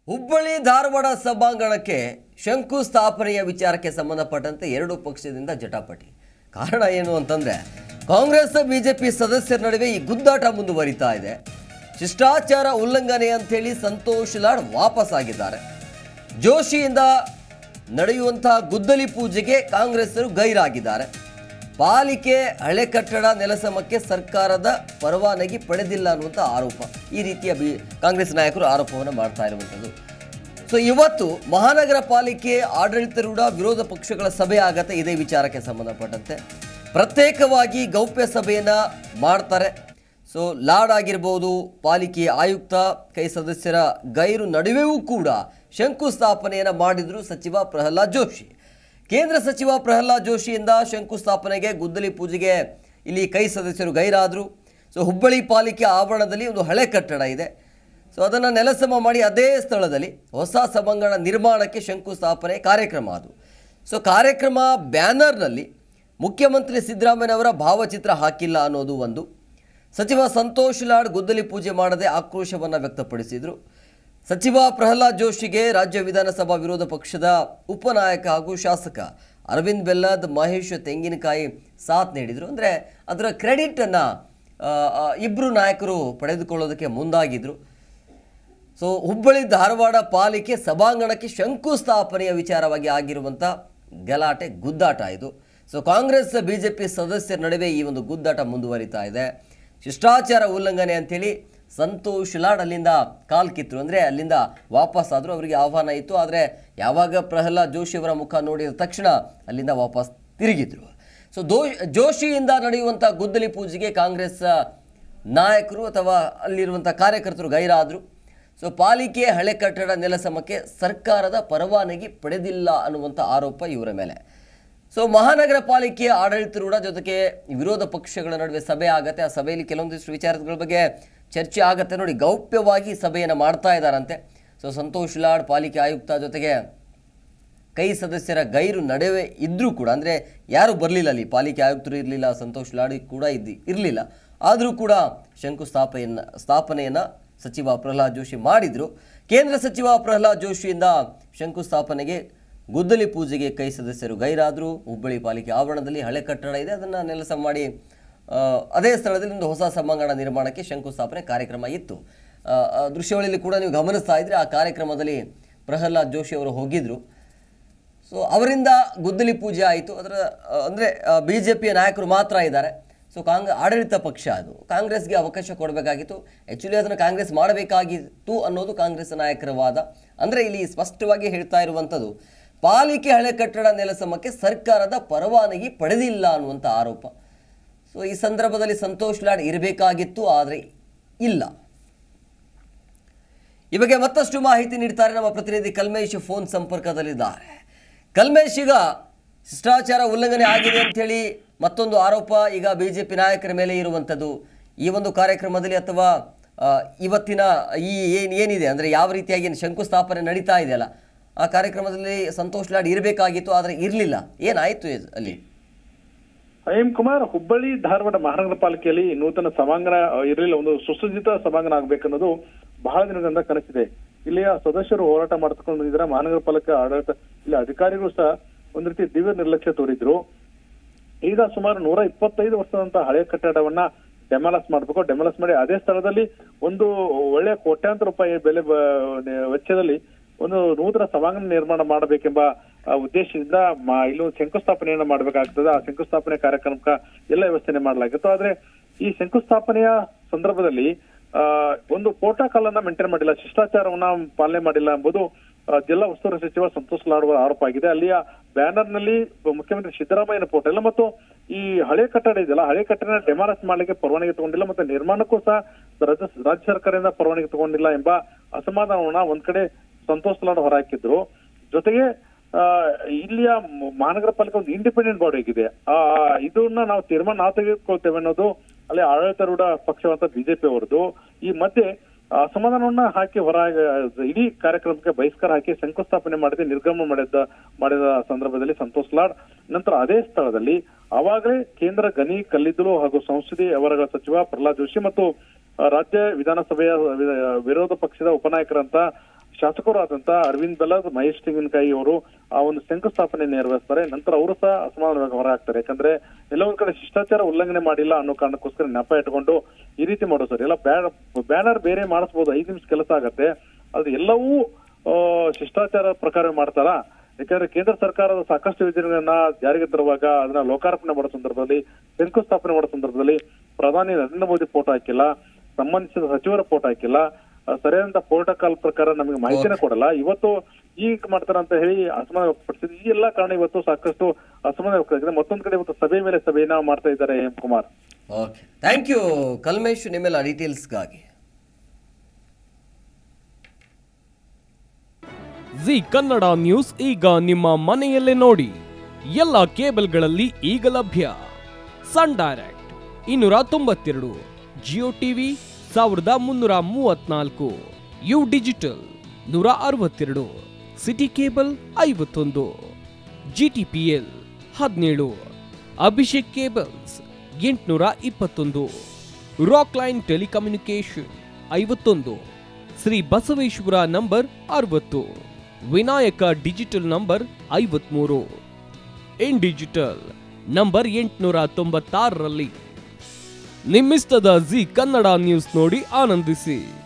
ಹುಬ್ಬಳ್ಳಿ ಧಾರವಾಡ ಸಭಾಂಗಣಕ್ಕೆ ಶಂಕುಸ್ಥಾಪನೆಯ ವಿಚಾರಕ್ಕೆ ಸಂಬಂಧಪಟ್ಟಂತೆ ಎರಡು ಪಕ್ಷದಿಂದ ಜಟಾಪಟಿ. ಕಾರಣ ಏನು ಅಂತಂದ್ರೆ ಕಾಂಗ್ರೆಸ್ ಬಿಜೆಪಿ ಸದಸ್ಯರ ನಡುವೆ ಈ ಗುದ್ದಾಟ ಮುಂದುವರಿತಾ ಇದೆ. ಶಿಷ್ಟಾಚಾರ ಉಲ್ಲಂಘನೆ ಅಂತ ಹೇಳಿ ಸಂತೋಷ್ ಲಾಡ್ ವಾಪಸ್ ಆಗಿದ್ದಾರೆ. ಜೋಶಿಯಿಂದ ನಡೆಯುವಂತಹ ಗುದ್ದಲಿ ಪೂಜೆಗೆ ಕಾಂಗ್ರೆಸ್ಸರು ಗೈರಾಗಿದ್ದಾರೆ. ಪಾಲಿಕೆ ಹಳೆ ಕಟ್ಟಡ ನೆಲಸಮಕ್ಕೆ ಸರ್ಕಾರದ ಪರವಾನಗಿ ಪಡೆದಿಲ್ಲ ಅನ್ನುವಂಥ ಆರೋಪ, ಈ ರೀತಿಯ ಕಾಂಗ್ರೆಸ್ ನಾಯಕರು ಆರೋಪವನ್ನು ಮಾಡ್ತಾ ಇರುವಂಥದ್ದು. ಸೊ ಇವತ್ತು ಮಹಾನಗರ ಪಾಲಿಕೆ ಆಡಳಿತಾರೂಢ ವಿರೋಧ ಪಕ್ಷಗಳ ಸಭೆ ಆಗತ್ತೆ. ಇದೇ ವಿಚಾರಕ್ಕೆ ಸಂಬಂಧಪಟ್ಟಂತೆ ಪ್ರತ್ಯೇಕವಾಗಿ ಗೌಪ್ಯ ಸಭೆಯನ್ನು ಮಾಡ್ತಾರೆ. ಸೊ ಲಾಡ್ ಆಗಿರ್ಬೋದು, ಪಾಲಿಕೆ ಆಯುಕ್ತ ಕೈ ಸದಸ್ಯರ ಗೈರು ನಡುವೆಯೂ ಕೂಡ ಶಂಕುಸ್ಥಾಪನೆಯನ್ನು ಮಾಡಿದ್ರು ಸಚಿವ ಪ್ರಹ್ಲಾದ್ ಜೋಶಿ. ಕೇಂದ್ರ ಸಚಿವ ಪ್ರಹ್ಲಾದ್ ಜೋಶಿಯಿಂದ ಶಂಕುಸ್ಥಾಪನೆಗೆ ಗುದ್ದಲಿ ಪೂಜೆಗೆ ಇಲ್ಲಿ ಕೈ ಸದಸ್ಯರು ಗೈರಾದರು. ಸೊ ಹುಬ್ಬಳ್ಳಿ ಪಾಲಿಕೆ ಆವರಣದಲ್ಲಿ ಒಂದು ಹಳೆ ಕಟ್ಟಡ ಇದೆ. ಸೊ ಅದನ್ನು ನೆಲಸಮ ಮಾಡಿ ಅದೇ ಸ್ಥಳದಲ್ಲಿ ಹೊಸ ಸಭಾಂಗಣ ನಿರ್ಮಾಣಕ್ಕೆ ಶಂಕುಸ್ಥಾಪನೆ ಕಾರ್ಯಕ್ರಮ ಅದು. ಸೊ ಕಾರ್ಯಕ್ರಮ ಬ್ಯಾನರ್ನಲ್ಲಿ ಮುಖ್ಯಮಂತ್ರಿ ಸಿದ್ದರಾಮಯ್ಯನವರ ಭಾವಚಿತ್ರ ಹಾಕಿಲ್ಲ ಅನ್ನೋದು ಒಂದು. ಸಚಿವ ಸಂತೋಷ್ ಲಾಡ್ ಗುದ್ದಲಿ ಪೂಜೆ ಮಾಡದೆ ಆಕ್ರೋಶವನ್ನು ವ್ಯಕ್ತಪಡಿಸಿದರು. ಸಚಿವ ಪ್ರಹ್ಲಾದ್ ಜೋಶಿಗೆ ರಾಜ್ಯ ವಿಧಾನಸಭಾ ವಿರೋಧ ಪಕ್ಷದ ಉಪನಾಯಕ ಹಾಗೂ ಶಾಸಕ ಅರವಿಂದ್ ಬೆಲ್ಲದ್, ಮಹೇಶ್ ತೆಂಗಿನಕಾಯಿ ಸಾಥ್ ನೀಡಿದರು. ಅಂದರೆ ಅದರ ಕ್ರೆಡಿಟನ್ನು ಇಬ್ಬರು ನಾಯಕರು ಪಡೆದುಕೊಳ್ಳೋದಕ್ಕೆ ಮುಂದಾಗಿದ್ದರು. ಸೊ ಹುಬ್ಬಳ್ಳಿ ಧಾರವಾಡ ಪಾಲಿಕೆ ಸಭಾಂಗಣಕ್ಕೆ ಶಂಕುಸ್ಥಾಪನೆಯ ವಿಚಾರವಾಗಿ ಆಗಿರುವಂಥ ಗಲಾಟೆ ಗುದ್ದಾಟ ಇದು. ಸೊ ಕಾಂಗ್ರೆಸ್ ಬಿಜೆಪಿ ಸದಸ್ಯರ ನಡುವೆ ಈ ಒಂದು ಗುದ್ದಾಟ ಮುಂದುವರಿತಾ ಇದೆ. ಶಿಷ್ಟಾಚಾರ ಉಲ್ಲಂಘನೆ ಅಂಥೇಳಿ ಸಂತೋಷ್ ಲಾಡ್ ಅಲ್ಲಿಂದ ಕಾಲ್ ಕಿತ್ತರು, ಅಂದರೆ ಅಲ್ಲಿಂದ ವಾಪಸ್ ಆದರು. ಅವರಿಗೆ ಆಹ್ವಾನ ಇತ್ತು, ಆದರೆ ಯಾವಾಗ ಪ್ರಹ್ಲಾದ್ ಜೋಶಿಯವರ ಮುಖ ನೋಡಿದ ತಕ್ಷಣ ಅಲ್ಲಿಂದ ವಾಪಸ್ ತಿರುಗಿದ್ರು. ಸೊ ಜೋಶಿಯಿಂದ ನಡೆಯುವಂಥ ಗುದ್ದಲಿ ಪೂಜೆಗೆ ಕಾಂಗ್ರೆಸ್ ನಾಯಕರು ಅಥವಾ ಅಲ್ಲಿರುವಂಥ ಕಾರ್ಯಕರ್ತರು ಗೈರಾದರು. ಸೊ ಪಾಲಿಕೆ ಹಳೆ ಕಟ್ಟಡ ನೆಲಸಮಕ್ಕೆ ಸರ್ಕಾರದ ಪರವಾನಗಿ ಪಡೆದಿಲ್ಲ ಅನ್ನುವಂಥ ಆರೋಪ ಇವರ ಮೇಲೆ. ಸೊ ಮಹಾನಗರ ಪಾಲಿಕೆಯ ಆಡಳಿತಾರೂಢ ಜೊತೆಗೆ ವಿರೋಧ ಪಕ್ಷಗಳ ನಡುವೆ ಸಭೆ ಆಗುತ್ತೆ. ಆ ಸಭೆಯಲ್ಲಿ ಕೆಲವೊಂದಿಷ್ಟು ವಿಚಾರಗಳ ಬಗ್ಗೆ ಚರ್ಚೆ ಆಗುತ್ತೆ. ನೋಡಿ, ಗೌಪ್ಯವಾಗಿ ಸಭೆಯನ್ನು ಮಾಡ್ತಾ ಇದ್ದಾರಂತೆ. ಸೊ ಸಂತೋಷ್ ಲಾಡ್ ಪಾಲಿಕೆ ಆಯುಕ್ತ ಜೊತೆಗೆ ಕೈ ಸದಸ್ಯರ ಗೈರು ನಡುವೆ ಇದ್ದರೂ ಕೂಡ, ಅಂದರೆ ಯಾರೂ ಬರಲಿಲ್ಲ ಅಲ್ಲಿ, ಪಾಲಿಕೆ ಆಯುಕ್ತರು ಇರಲಿಲ್ಲ, ಸಂತೋಷ್ ಲಾಡ್ ಕೂಡ ಇರಲಿಲ್ಲ. ಆದರೂ ಕೂಡ ಸ್ಥಾಪನೆಯನ್ನು ಸಚಿವ ಪ್ರಹ್ಲಾದ್ ಜೋಶಿ ಮಾಡಿದರು. ಕೇಂದ್ರ ಸಚಿವ ಪ್ರಹ್ಲಾದ್ ಜೋಶಿಯಿಂದ ಶಂಕುಸ್ಥಾಪನೆಗೆ ಗುದ್ದಲಿ ಪೂಜೆಗೆ ಕೈ ಸದಸ್ಯರು ಗೈರಾದರು. ಹುಬ್ಬಳ್ಳಿ ಪಾಲಿಕೆ ಆವರಣದಲ್ಲಿ ಹಳೆ ಕಟ್ಟಡ ಇದೆ, ಅದನ್ನು ನೆಲಸ ಮಾಡಿ ಅದೇ ಸ್ಥಳದಲ್ಲಿ ಒಂದು ಹೊಸ ಸಭಾಂಗಣ ನಿರ್ಮಾಣಕ್ಕೆ ಶಂಕುಸ್ಥಾಪನೆ ಕಾರ್ಯಕ್ರಮ ಇತ್ತು. ದೃಶ್ಯಾವಳಿಯಲ್ಲಿ ಕೂಡ ನೀವು ಗಮನಿಸ್ತಾ ಇದ್ದರೆ ಆ ಕಾರ್ಯಕ್ರಮದಲ್ಲಿ ಪ್ರಹ್ಲಾದ್ ಜೋಶಿ ಅವರು ಹೋಗಿದ್ದರು. ಸೊ ಅವರಿಂದ ಗುದ್ದಲಿ ಪೂಜೆ ಆಯಿತು. ಅದರ ಅಂದರೆ ಬಿ ಜೆ ಪಿಯ ನಾಯಕರು ಮಾತ್ರ ಇದ್ದಾರೆ. ಸೊ ಆಡಳಿತ ಪಕ್ಷ ಅದು, ಕಾಂಗ್ರೆಸ್ಗೆ ಅವಕಾಶ ಕೊಡಬೇಕಾಗಿತ್ತು. ಆ್ಯಕ್ಚುಲಿ ಅದನ್ನು ಕಾಂಗ್ರೆಸ್ ಮಾಡಬೇಕಾಗಿತ್ತು ಅನ್ನೋದು ಕಾಂಗ್ರೆಸ್ ನಾಯಕರ ವಾದ. ಅಂದರೆ ಇಲ್ಲಿ ಸ್ಪಷ್ಟವಾಗಿ ಹೇಳ್ತಾ ಇರುವಂಥದ್ದು, ಪಾಲಿಕೆ ಹಳೆ ಕಟ್ಟಡ ನೆಲಸಮಕ್ಕೆ ಸರ್ಕಾರದ ಪರವಾನಗಿ ಪಡೆದಿಲ್ಲ ಅನ್ನುವಂಥ ಆರೋಪ. ಸೊ ಈ ಸಂದರ್ಭದಲ್ಲಿ ಸಂತೋಷ್ ಲಾಡ್ ಇರಬೇಕಾಗಿತ್ತು, ಆದರೆ ಇಲ್ಲ. ಈ ಬಗ್ಗೆ ಮತ್ತಷ್ಟು ಮಾಹಿತಿ ನೀಡ್ತಾರೆ ನಮ್ಮ ಪ್ರತಿನಿಧಿ ಕಲ್ಮೇಶ್ ಫೋನ್ ಸಂಪರ್ಕದಲ್ಲಿದ್ದಾರೆ. ಕಲ್ಮೇಶ್, ಈಗ ಶಿಷ್ಟಾಚಾರ ಉಲ್ಲಂಘನೆ ಆಗಿದೆ ಅಂಥೇಳಿ ಮತ್ತೊಂದು ಆರೋಪ ಈಗ ಬಿಜೆಪಿ ನಾಯಕರ ಮೇಲೆ ಇರುವಂಥದ್ದು. ಈ ಒಂದು ಕಾರ್ಯಕ್ರಮದಲ್ಲಿ ಅಥವಾ ಇವತ್ತಿನ ಈ ಏನಿದೆ ಅಂದರೆ ಯಾವ ರೀತಿಯಾಗಿ ಶಂಕುಸ್ಥಾಪನೆ ನಡೀತಾ ಇದೆಯಲ್ಲ, ಆ ಕಾರ್ಯಕ್ರಮದಲ್ಲಿ ಸಂತೋಷ್ ಲಾಡ್ ಇರಬೇಕಾಗಿತ್ತು, ಆದರೆ ಇರಲಿಲ್ಲ. ಏನಾಯಿತು ಅಲ್ಲಿ? ಎಂ ಕುಮಾರ್, ಹುಬ್ಬಳ್ಳಿ ಧಾರವಾಡ ಮಹಾನಗರ ಪಾಲಿಕೆಯಲ್ಲಿ ನೂತನ ಸಭಾಂಗಣ ಇರಲಿಲ್ಲ, ಒಂದು ಸುಸಜ್ಜಿತ ಸಭಾಂಗಣ ಆಗ್ಬೇಕನ್ನೋದು ಬಹಳ ದಿನದಿಂದ ಕನಸಿದೆ. ಇಲ್ಲಿಯ ಸದಸ್ಯರು ಹೋರಾಟ ಮಾಡ್ಕೊಂಡು ಬಂದಿದ್ದಾರೆ. ಮಹಾನಗರ ಪಾಲಿಕೆ ಆಡಳಿತ ಇಲ್ಲಿ ಅಧಿಕಾರಿಗಳು ಸಹ ಒಂದ್ ರೀತಿ ದಿವ್ಯ ನಿರ್ಲಕ್ಷ್ಯ ತೋರಿದ್ರು. ಈಗ ಸುಮಾರು 125 ವರ್ಷದಂತ ಹಳೆ ಕಟ್ಟಡವನ್ನ ಡೆಮಾಲಸ್ ಮಾಡ್ಬೇಕು. ಡೆಮಾಲಸ್ ಮಾಡಿ ಅದೇ ಸ್ಥಳದಲ್ಲಿ ಒಂದು ಒಳ್ಳೆಯ ಕೋಟ್ಯಾಂತರ ರೂಪಾಯಿ ಬೆಲೆ ವೆಚ್ಚದಲ್ಲಿ ಒಂದು ನೂತನ ಸಭಾಂಗಣ ನಿರ್ಮಾಣ ಮಾಡಬೇಕೆಂಬ ಉದ್ದೇಶದಿಂದ ಇಲ್ಲೊಂದು ಶಂಕುಸ್ಥಾಪನೆಯನ್ನ ಮಾಡಬೇಕಾಗ್ತದೆ. ಆ ಶಂಕುಸ್ಥಾಪನೆ ಕಾರ್ಯಕ್ರಮಕ್ಕೆ ಎಲ್ಲ ವ್ಯವಸ್ಥೆ ಮಾಡಲಾಗಿತ್ತು. ಆದ್ರೆ ಈ ಶಂಕುಸ್ಥಾಪನೆಯ ಸಂದರ್ಭದಲ್ಲಿ ಒಂದು ಪ್ರೋಟೋಕಾಲ್ ಅನ್ನ ಮೇಂಟೈನ್ ಮಾಡಿಲ್ಲ, ಶಿಷ್ಟಾಚಾರವನ್ನ ಪಾಲನೆ ಮಾಡಿಲ್ಲ ಎಂಬುದು ಜಿಲ್ಲಾ ಉಸ್ತುವಾರಿ ಸಚಿವ ಸಂತೋಷ್ ಲಾಡ್ ಅವರ ಆರೋಪ ಆಗಿದೆ. ಅಲ್ಲಿಯ ಬ್ಯಾನರ್ ನಲ್ಲಿ ಮುಖ್ಯಮಂತ್ರಿ ಸಿದ್ದರಾಮಯ್ಯನ ಫೋಟೋ ಇಲ್ಲ ಮತ್ತು ಈ ಹಳೆ ಕಟ್ಟಡ ಇದೆಯಲ್ಲ, ಹಳೆ ಕಟ್ಟಡ ಡೆಮಾಲಸ್ ಮಾಡ್ಲಿಕ್ಕೆ ಪರವಾನಗಿ ತಗೊಂಡಿಲ್ಲ ಮತ್ತು ನಿರ್ಮಾಣಕ್ಕೂ ಸಹ ರಾಜ್ಯ ಸರ್ಕಾರದಿಂದ ಪರವಾನಗಿ ತಗೊಂಡಿಲ್ಲ ಎಂಬ ಅಸಮಾಧಾನವನ್ನ ಒಂದ್ ಕಡೆ ಸಂತೋಷ್ ಲಾಡ್ ಹೊರಹಾಕಿದ್ರು. ಜೊತೆಗೆ ಇಲ್ಲಿಯ ಮಹಾನಗರ ಪಾಲಿಕೆ ಒಂದು ಇಂಡಿಪೆಂಡೆಂಟ್ ಬಾಡಿ ಆಗಿದೆ. ಇದನ್ನ ನಾವು ತೀರ್ಮಾನ ತೆಗೆದುಕೊಳ್ತೇವೆ ಅನ್ನೋದು ಅಲ್ಲಿ ಆಡಳಿತಾರೂಢ ಪಕ್ಷವಂತ ಬಿಜೆಪಿ ಅವರದು. ಈ ಮಧ್ಯೆ ಅಸಮಾಧಾನವನ್ನ ಹಾಕಿ ಇಡೀ ಕಾರ್ಯಕ್ರಮಕ್ಕೆ ಬಹಿಷ್ಕಾರ ಹಾಕಿ ಶಂಕುಸ್ಥಾಪನೆ ಮಾಡಿದೆ, ನಿರ್ಗಮನ ಮಾಡಿದ ಸಂದರ್ಭದಲ್ಲಿ ಸಂತೋಷ್ ಲಾಡ್ ನಂತರ ಅದೇ ಸ್ಥಳದಲ್ಲಿ ಅವಾಗಲೇ ಕೇಂದ್ರ ಗಣಿ ಕಲ್ಲಿದ್ದಲು ಹಾಗೂ ಸಂಸದೀಯ ವ್ಯವಹಾರಗಳ ಸಚಿವ ಪ್ರಹ್ಲಾದ್ ಜೋಶಿ ಮತ್ತು ರಾಜ್ಯ ವಿಧಾನಸಭೆಯ ವಿರೋಧ ಪಕ್ಷದ ಉಪನಾಯಕರಂತ ಶಾಸಕರು ಆದಂತ ಅರವಿಂದ್ ಬೆಲ್ಲದ್, ಮಹೇಶ್ ತೆಂಗಿನಕಾಯಿ ಅವರು ಆ ಒಂದು ಶಂಕುಸ್ಥಾಪನೆ ನೆರವೇರಿಸ್ತಾರೆ. ನಂತರ ಅವರು ಸಹ ಅಸಮಾಧಾನ ಹೊರ ಹಾಕ್ತಾರೆ. ಯಾಕಂದ್ರೆ ಎಲ್ಲ ಒಂದ್ ಕಡೆ ಶಿಷ್ಟಾಚಾರ ಉಲ್ಲಂಘನೆ ಮಾಡಿಲ್ಲ ಅನ್ನೋ ಕಾರಣಕ್ಕೋಸ್ಕರ ನೆಪ ಇಟ್ಕೊಂಡು ಈ ರೀತಿ ಮಾಡೋ ಸರ್. ಎಲ್ಲ ಬ್ಯಾನರ್ ಬೇರೆ ಮಾಡಿಸ್ಬೋದು, 5 ನಿಮಿಷ ಕೆಲಸ ಆಗತ್ತೆ. ಅದು ಎಲ್ಲವೂ ಶಿಷ್ಟಾಚಾರ ಪ್ರಕಾರ ಮಾಡ್ತಾರ. ಯಾಕಂದ್ರೆ ಕೇಂದ್ರ ಸರ್ಕಾರದ ಸಾಕಷ್ಟು ಯೋಜನೆಗಳನ್ನ ಜಾರಿಗೆ ತರುವಾಗ ಅದನ್ನ ಲೋಕಾರ್ಪಣೆ ಮಾಡೋ ಸಂದರ್ಭದಲ್ಲಿ, ಶಂಕುಸ್ಥಾಪನೆ ಮಾಡೋ ಸಂದರ್ಭದಲ್ಲಿ ಪ್ರಧಾನಿ ನರೇಂದ್ರ ಮೋದಿ ಫೋಟೋ ಹಾಕಿಲ್ಲ, ಸಂಬಂಧಿಸಿದ ಸಚಿವರ ಫೋಟೋ ಹಾಕಿಲ್ಲ, ಸರಿಯಾದಂತ ಪ್ರೋಟೋಕಾಲ್ ಪ್ರಕಾರ ನಮಗೆ ಮಾಹಿತಿನ ಕೊಡಲ್ಲ. ಇವತ್ತು ಈಗ ಮಾಡ್ತಾರ ಅಂತ ಹೇಳಿ ಅಸಮಾಧಾನ ವ್ಯಕ್ತಪಡಿಸಿದ್ರು. ಈ ಎಲ್ಲಾ ಕಾರಣ ಇವತ್ತು ಸಾಕಷ್ಟು ಅಸಮಾಧಾನ ವ್ಯಕ್ತವಾಗಿದೆ. ಮತ್ತೊಂದ್ ಕಡೆ ಇವತ್ತು ಸಭೆ ಮೇಲೆ ಸಭೆಯನ್ನ ಮಾಡ್ತಾ ಇದ್ದಾರೆ M Kumar. Okay, thank you Kalmesh ನಿಮ್ಮೆಲ್ಲ ಡೀಟೇಲ್ಸ್ಗಾಗಿ. ಜಿ ಕನ್ನಡ ನ್ಯೂಸ್ ಈಗ ನಿಮ್ಮ ಮನೆಯಲ್ಲೇ ನೋಡಿ. ಎಲ್ಲ ಕೇಬಲ್ಗಳಲ್ಲಿ ಈಗ ಲಭ್ಯ. Sun Direct 292, Jio TV 1334, U digital 162, city cable 51, GTPL 17, Abhishek cables 821, Rock Line telecommunication 51, Shri Basaveshwara number 60, Vinayaka digital number 53, in digital number 896ರಲ್ಲಿ. ನಿಮ್ಮಿಸ್ತದ ಜಿ ಕನ್ನಡ ನ್ಯೂಸ್ ನೋಡಿ ಆನಂದಿಸಿ.